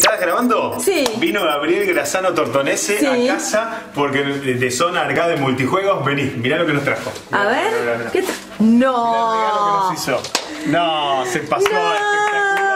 ¿Estás grabando? Sí. Vino Gabriel Grassano Tortonese a casa porque de Zona Arcade Multijuegos. Vení, mirá lo que nos trajo. A ver. Mirá. ¿Qué no. Mirá el regalo que nos hizo. No, se pasó. Espectacular.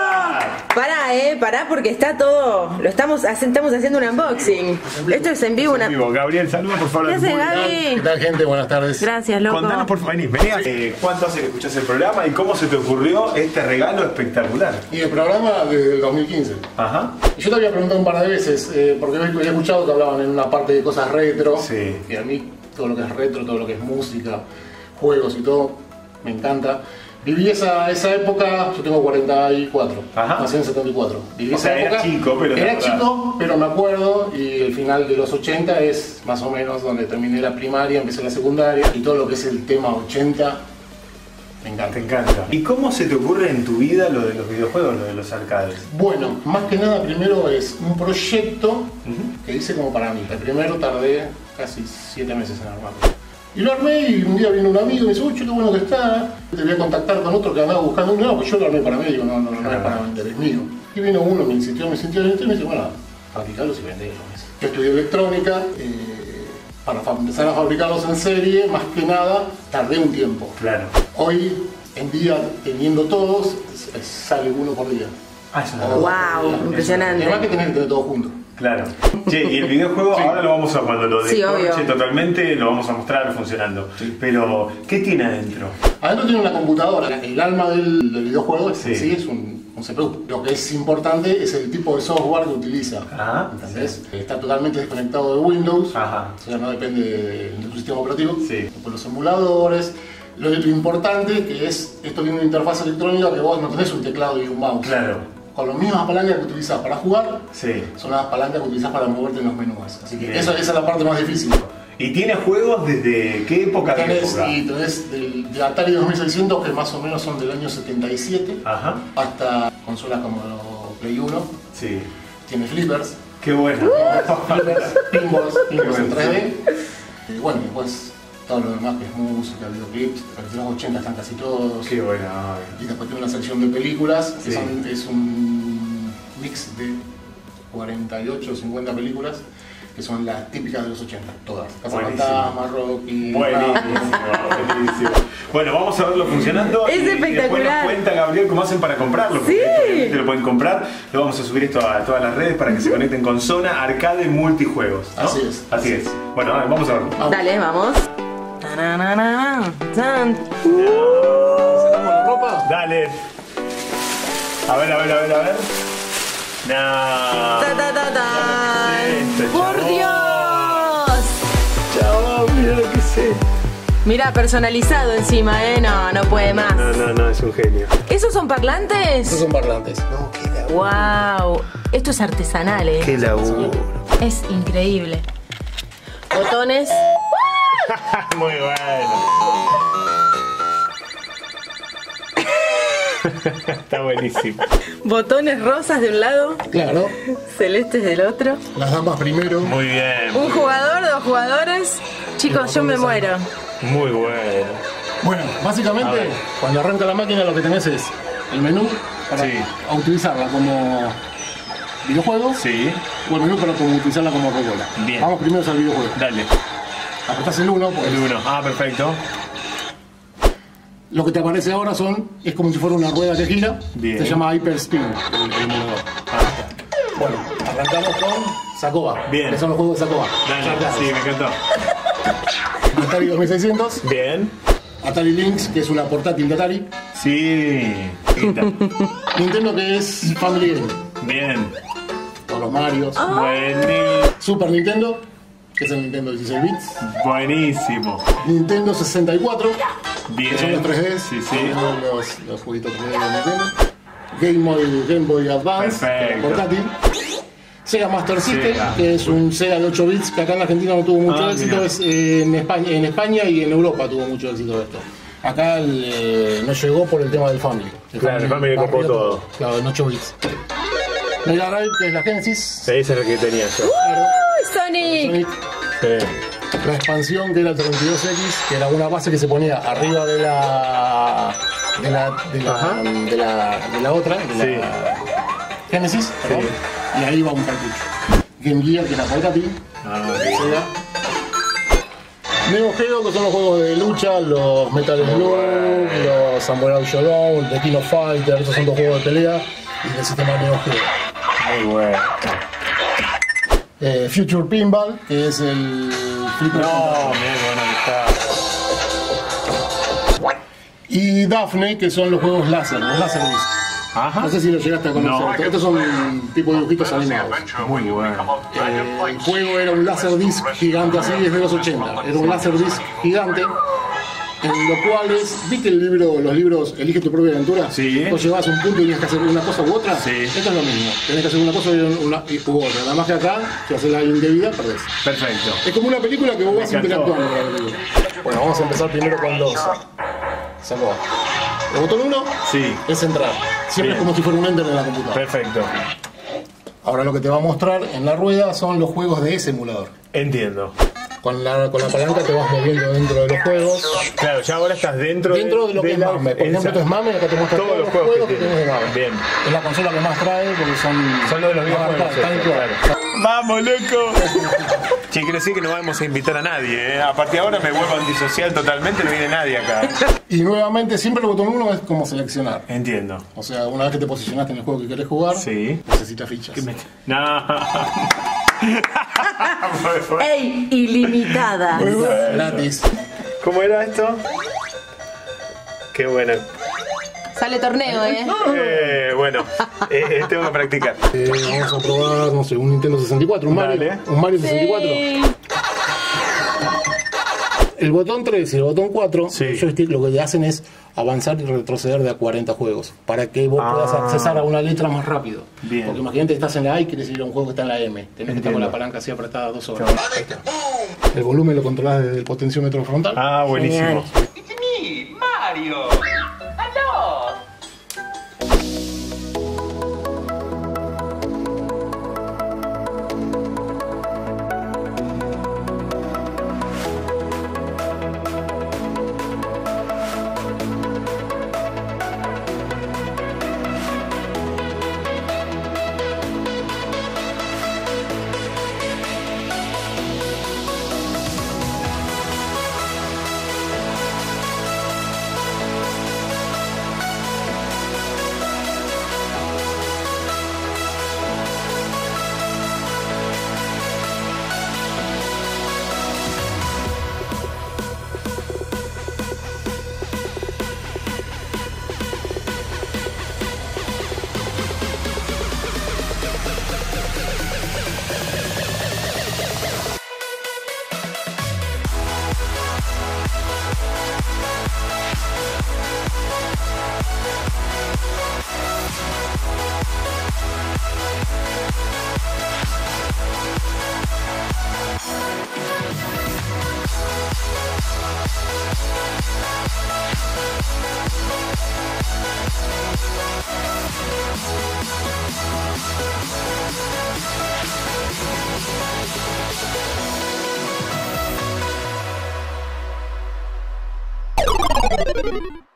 Pará porque está todo. Estamos haciendo un unboxing. Esto es en vivo. Gabriel, saluda por favor. ¿Qué haces, Gaby? ¿Qué tal, gente? Buenas tardes. Gracias, loco. Contanos por favor, vení. ¿Cuánto hace que escuchás el programa y cómo se te ocurrió este regalo espectacular? Y el programa desde el 2015. Ajá. Yo te había preguntado un par de veces, porque había escuchado que hablaban en una parte de cosas retro. Sí. Y a mí todo lo que es retro, todo lo que es música, juegos y todo, me encanta. Viví esa época, yo tengo 44, Ajá. nací en 74. Viví esa era época, chico, pero era chico, pero me acuerdo, y el final de los 80 es más o menos donde terminé la primaria, empecé la secundaria, y todo lo que es el tema 80, me encanta. Te encanta. ¿Y cómo se te ocurre en tu vida lo de los videojuegos, lo de los arcades? Bueno, más que nada primero es un proyecto que hice como para mí. El primero tardé casi 7 meses en armarlo. Y lo armé y un día vino un amigo y me dice, uy, qué bueno que está. Te voy a contactar con otro que andaba buscando uno. No, pues yo lo armé para mí, digo, no es para vender, es mío. Y vino uno, me insistió, y me dice, bueno, fabricarlos y venderlos. Yo estudié electrónica, para empezar a fabricarlos en serie, más que nada, tardé un tiempo. Claro. Hoy en día, teniendo todos, sale uno por día. Ah, eso no. Wow, impresionante. Además que tener que tener todo junto. Claro. Che, y el videojuego ahora lo vamos a, cuando lo descorche obvio. totalmente, lo vamos a mostrar funcionando. Sí. Pero, ¿qué tiene adentro? Adentro tiene una computadora. El alma del videojuego Sí. es un CPU. Lo que es importante es el tipo de software que utiliza. Ah, ¿Entendés? Está totalmente desconectado de Windows. Ajá. O sea, no depende de tu sistema operativo. Sí. Por los emuladores. Lo importante que es, esto tiene una interfaz electrónica que vos no tenés un teclado y un mouse. Claro. Con las mismas palancas que utilizás para jugar, Sí. son las palancas que utilizás para moverte en los menús. Así que Bien. esa es la parte más difícil. ¿Y tiene juegos desde qué época? Tenés de Atari 2600, que más o menos son del año 77, Ajá. hasta consolas como Play 1. Sí. Tiene flippers, Qué bueno. pinballs en bueno, 3D. Y bueno, después todo lo demás que es música, videoclips, de los 80 están casi todos. Qué bueno. Y después tiene una sección de películas, que Sí. es un mix de 48 o 50 películas, que son las típicas de los 80, todas. Cazafantasmas, Rocky, Buenísimo, buenísimo. Bueno, vamos a verlo funcionando. Es y después espectacular. nos cuenta Gabriel cómo hacen para comprarlo. Porque obviamente lo pueden comprar. Lo vamos a subir esto a todas las redes para que se conecten con Zona Arcade Multijuegos, ¿no? Así es. Así es. Bueno, vamos a verlo. Dale, vamos. Tananana, tan. ¿Sacamos la ropa? Dale. A ver. No. Ta, ta, ta, ta. ¿Qué es esto, ¡Por chabón? Dios! Chabón, mira lo que sé. Mira, personalizado encima, no puede más. No, es un genio. ¿Esos son parlantes? Estos son parlantes. No, qué Wow, esto es artesanal, Qué laburo. Es increíble. Botones. Muy bueno. Está buenísimo. Botones rosas de un lado, Claro, celestes del otro. las damas primero. Muy bien. Un jugador, dos jugadores. Chicos, yo me muero. Muy bueno. Bueno, A básicamente, ver. cuando arranca la máquina lo que tenés es el menú para Sí. utilizarla como videojuego Sí. o el menú para utilizarla como rocola. Bien. Vamos primero al videojuego. Dale. Apretás el 1, pues El uno. Ah, perfecto. lo que te aparece ahora es como si fuera una rueda que gira. Bien. Se llama Hyperspin, el emulador. Bueno, arrancamos con Sacoba. Bien. Que son los juegos de Sacoba. Dale. Sí, me encantó. Atari 2600, Bien. Atari Lynx, que es una portátil de Atari. Sí. Quita. Nintendo, que es Family Game. Bien. Todos los Marios. Buenísimo. Super Nintendo, que es el Nintendo 16 bits. Buenísimo. Nintendo 64, Bien. que son los 3D. Sí. Los jueguitos 3D de Nintendo. Game Boy Advance, Perfecto. portátil. Sega Master System, Sega. que es un Sega de 8 bits, que acá en Argentina no tuvo mucho éxito, mira. es en España y en Europa tuvo mucho éxito esto. Acá no llegó por el tema del Family. Claro, el Family copó barrió todo. Claro, en 8 bits. Mega Drive, que es la Genesis. Ese es el que tenía yo. Claro. ¡Uy, Sonic! Sonic. Sí. La expansión, que era el 32X, que era una base que se ponía arriba de la Ajá. otra, de Sí. la Genesis, perdón. y ahí va un cartucho. Game Gear, que era portátil. Sega. Neo Geo, que son los juegos de lucha, los Metal Slug, los Samurai Shodown, The King of Fighters, esos son dos juegos de pelea y del sistema Neo Geo. Muy bueno. Future Pinball, que es el flipper. No, mirá que bueno que está. Y Daphne, que son los juegos láser, los Laserdisc. Ajá. No sé si lo llegaste a conocer. No. Estos son tipo de dibujitos animados. Muy bueno. El juego era un Laserdisc gigante así desde los 80. Era un Laserdisc gigante en lo cual ¿viste los libros Elige tu propia aventura? Sí. Vos llevabas un punto y tenías que hacer una cosa u otra. Sí. Esto es lo mismo. Tenés que hacer una cosa u otra. Nada más que acá, si haces la indebida, perdés. Perfecto. Es como una película que vos vas encantó. interactuando con la película. Bueno, vamos a empezar primero con los. Sacó. El botón 1 Sí. es entrar. Siempre Bien. es como si fuera un enter en la computadora. Perfecto. Ahora lo que te va a mostrar en la rueda son los juegos de ese emulador. Entiendo. Con la palanca te vas moviendo dentro de los juegos. Claro, ya ahora estás dentro De lo que es MAME. Por ejemplo, esto es MAME, acá te muestra todos los juegos que tenés de MAME. Bien. Es la consola que más trae porque Son los de los videojuegos. Tal estos, cual. claro. ¡Vamos, loco! Che, quiero decir que no vamos a invitar a nadie, ¿eh? A partir de ahora me vuelvo antisocial totalmente, no viene nadie acá. Y nuevamente, siempre el botón 1 es como seleccionar. Entiendo. O sea, una vez que te posicionaste en el juego que querés jugar, Sí. necesitas fichas. No. ¡Ey! Ilimitada. Gratis. ¿Cómo era esto? Qué bueno. Sale torneo, Bueno, tengo que practicar. Vamos a probar, no sé, un Nintendo 64, un Mario. Dale. Un Mario 64. El botón 3 y el botón 4, Sí. el joystick lo que te hacen es avanzar y retroceder de a 40 juegos para que vos puedas accesar a una letra más rápido. Bien. Porque imagínate que estás en la A y quieres ir a un juego que está en la M. Tenés que estar con la palanca así apretada 2 horas. Ahí está. El volumen lo controlás desde el potenciómetro frontal. Ah, buenísimo. Genial. It's me, Mario. Hello. Thank you.